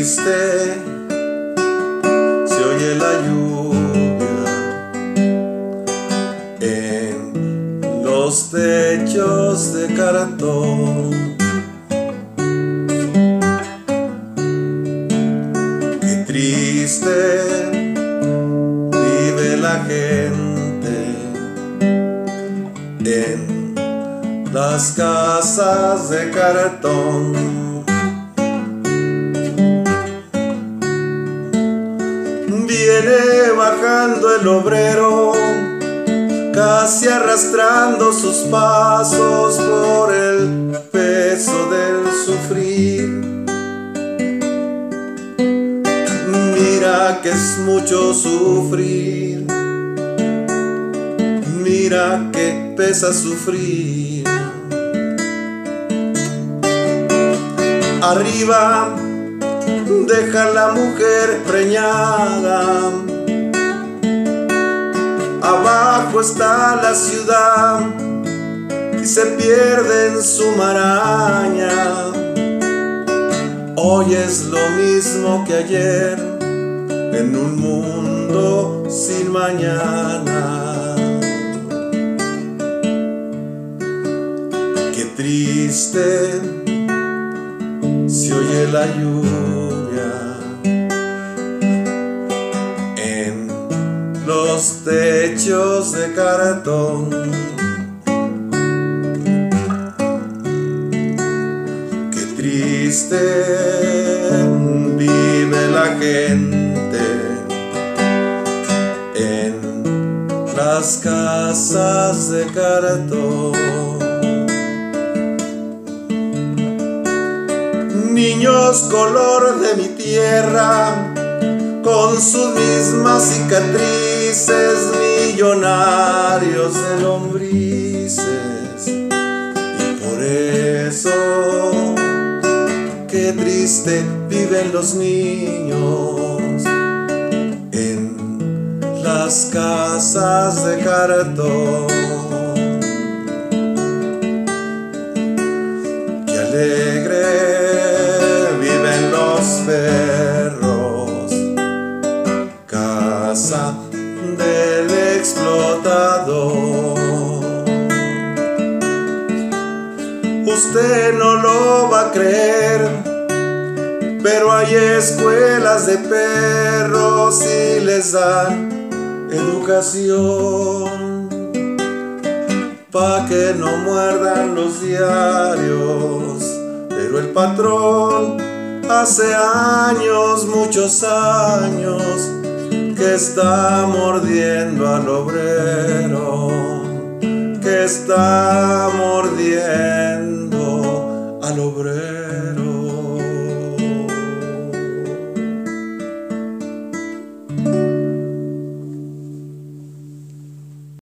triste se oye la lluvia en los techos de cartón. Qué triste vive la gente en las casas de cartón. Viene bajando el obrero, casi arrastrando sus pasos por el peso del sufrir. Mira que es mucho sufrir, mira que pesa sufrir. Arriba deja la mujer preñada, abajo está la ciudad y se pierde en su maraña. Hoy es lo mismo que ayer en un mundo sin mañana. Qué triste se oye la lluvia en los techos de cartón. Qué triste vive la gente en las casas de cartón. Niños color de mi tierra, con sus mismas cicatrices, millonarios de lombrices. Y por eso, qué triste viven los niños en las casas de cartón. Qué alegre perros, casa del explotador. Usted no lo va a creer, pero hay escuelas de perros y les dan educación pa' que no muerdan los diarios. Pero el patrón hace años, muchos años, que está mordiendo al obrero, que está mordiendo al obrero.